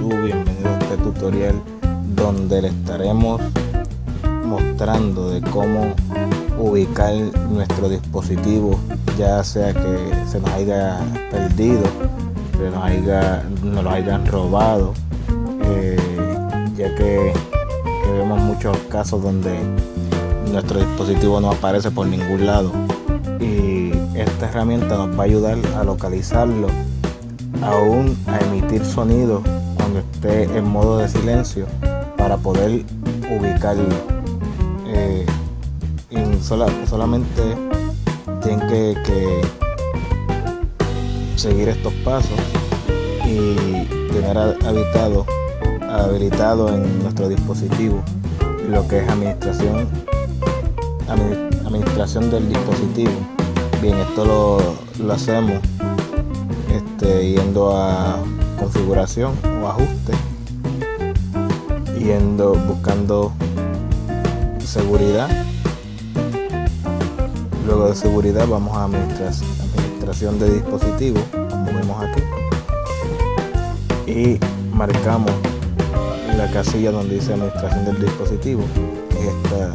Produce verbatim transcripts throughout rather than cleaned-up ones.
YouTube, bienvenido a este tutorial donde le estaremos mostrando de cómo ubicar nuestro dispositivo, ya sea que se nos haya perdido, que nos, haya, nos lo hayan robado, eh, ya que, que vemos muchos casos donde nuestro dispositivo no aparece por ningún lado, y esta herramienta nos va a ayudar a localizarlo, aún a emitir sonido cuando esté en modo de silencio, para poder ubicarlo. Eh, y sola, solamente tienen que, que seguir estos pasos y tener habilitado, habilitado en nuestro dispositivo lo que es administración administración del dispositivo. Bien, esto lo, lo hacemos este, yendo a configuración o ajuste, yendo buscando seguridad. Luego de seguridad vamos a administración, administración de dispositivo, como vemos aquí, y marcamos la casilla donde dice administración del dispositivo, que es esta,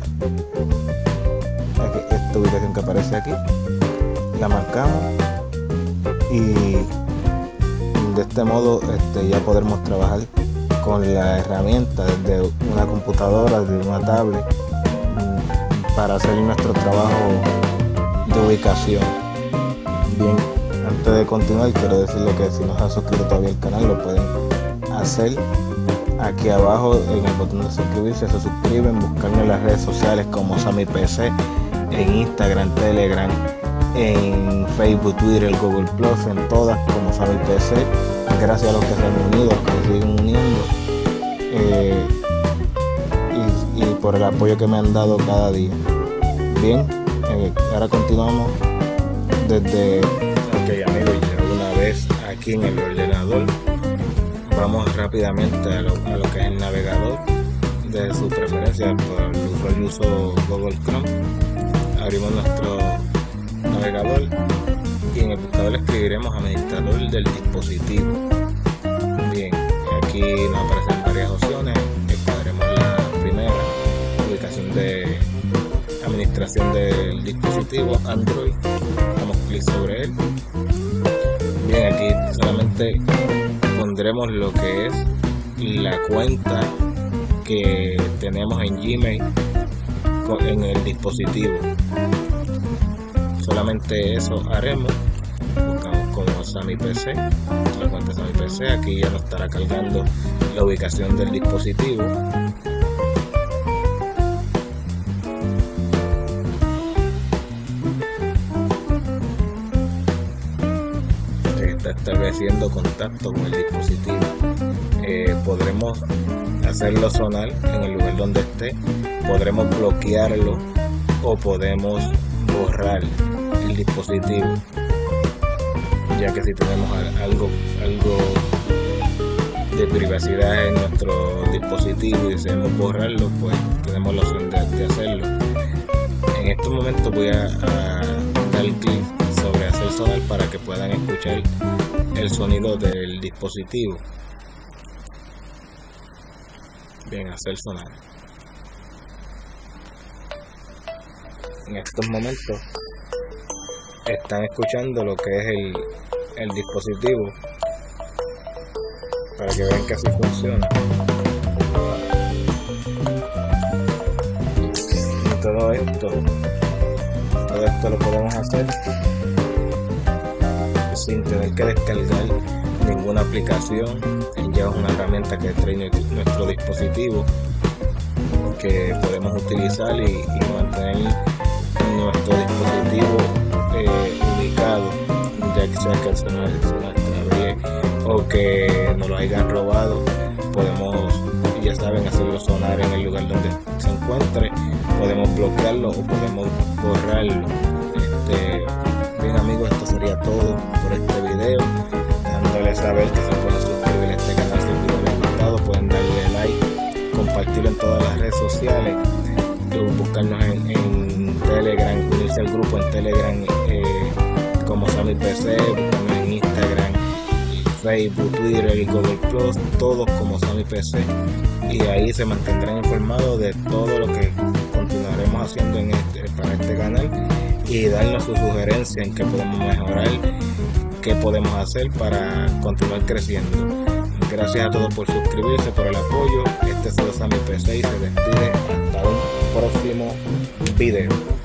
esta ubicación que aparece aquí. La marcamos y de este modo este, ya podremos trabajar con la herramienta desde una computadora, desde una tablet, para hacer nuestro trabajo de ubicación. Bien, antes de continuar quiero decirle que si no se han suscrito todavía al canal, lo pueden hacer aquí abajo en el botón de suscribirse. Se suscriben, buscarme en las redes sociales como Sammy P C, en Instagram, Telegram, en Facebook, Twitter, Google Plus, en todas como Sammy P C. Gracias a los que se han unido, a los que se siguen uniendo, eh, y, y por el apoyo que me han dado cada día. Bien, eh, ahora continuamos desde... Ok amigos, ya una vez aquí en el ordenador, vamos rápidamente a lo, a lo que es el navegador de su preferencia. Por el usuario uso Google Chrome. Abrimos nuestro navegador y en el buscador escribiremos administrador del dispositivo. Bien, aquí nos aparecen varias opciones. Escogeremos la primera, ubicación de administración del dispositivo Android. Damos clic sobre él. Bien, aquí solamente pondremos lo que es la cuenta que tenemos en Gmail en el dispositivo. Solamente eso haremos. Buscamos como Sammy P C, la cuenta Sammy P C. Aquí ya nos estará cargando la ubicación del dispositivo. Está estableciendo contacto con el dispositivo. Eh, podremos hacerlo sonar en el lugar donde esté, podremos bloquearlo o podemos borrar el dispositivo, ya que si tenemos algo algo de privacidad en nuestro dispositivo y deseamos borrarlo, pues tenemos la opción de, de hacerlo. En estos momentos voy a, a dar clic sobre hacer sonar para que puedan escuchar el sonido del dispositivo. Bien, hacer sonar. En estos momentos están escuchando lo que es el, el dispositivo, para que vean que así funciona. Y todo esto todo esto lo podemos hacer sin tener que descargar ninguna aplicación. Ya es una herramienta que trae nuestro dispositivo, que podemos utilizar y, y mantener nuestro dispositivo eh, ubicado, ya que sea que se nos extravíe o que nos lo hayan robado. Podemos, ya saben, hacerlo sonar en el lugar donde se encuentre. Podemos bloquearlo o podemos borrarlo. Este, bien amigos, esto sería todo por este video, dándoles saber que se pueden suscribir a este canal si el video les ha gustado. Pueden darle like, compartirlo en todas las redes sociales, buscarnos en, en Telegram, unirse al grupo en Telegram eh, como Sammy P C, buscarnos en Instagram, Facebook, Twitter y Google Plus, todos como Sammy P C, y ahí se mantendrán informados de todo lo que continuaremos haciendo en este, para este canal, y darnos su sugerencia en qué podemos mejorar, qué podemos hacer para continuar creciendo. Gracias a todos por suscribirse, por el apoyo. Este es Sammy P C y se despide hasta un próximo video.